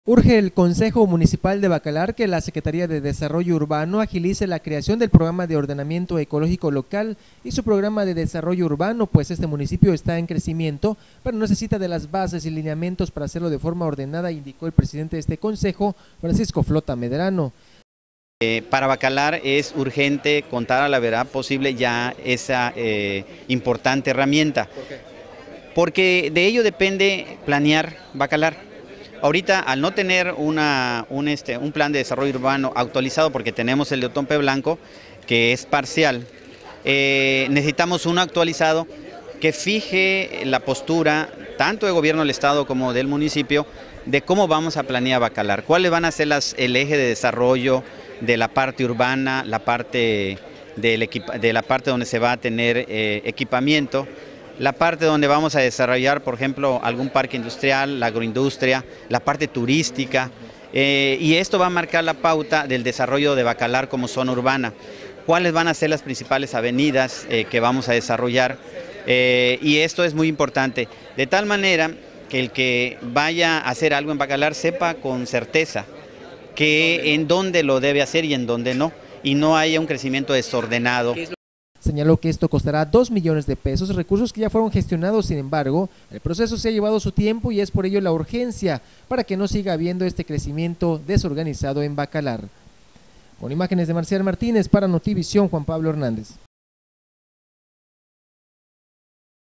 Urge el Consejo Municipal de Bacalar que la Secretaría de Desarrollo Urbano agilice la creación del programa de ordenamiento ecológico local y su programa de desarrollo urbano, pues este municipio está en crecimiento, pero necesita de las bases y lineamientos para hacerlo de forma ordenada, indicó el presidente de este consejo, Francisco Flota Medrano. Para Bacalar es urgente contar a la verdad posible ya esa importante herramienta, porque de ello depende planear Bacalar. Ahorita, al no tener un plan de desarrollo urbano actualizado, porque tenemos el de Otompe Blanco, que es parcial, necesitamos uno actualizado que fije la postura, tanto del gobierno del estado como del municipio, de cómo vamos a planear Bacalar, cuáles van a ser el eje de desarrollo de la parte urbana, la parte de la parte donde se va a tener equipamiento, la parte donde vamos a desarrollar, por ejemplo, algún parque industrial, la agroindustria, la parte turística, y esto va a marcar la pauta del desarrollo de Bacalar como zona urbana. ¿Cuáles van a ser las principales avenidas que vamos a desarrollar? Y esto es muy importante, de tal manera que el que vaya a hacer algo en Bacalar sepa con certeza que en dónde lo debe hacer y en dónde no, y no haya un crecimiento desordenado. Señaló que esto costará 2 millones de pesos, recursos que ya fueron gestionados. Sin embargo, el proceso se ha llevado su tiempo y es por ello la urgencia para que no siga habiendo este crecimiento desorganizado en Bacalar. Con imágenes de Marcial Martínez para Notivisión, Juan Pablo Hernández.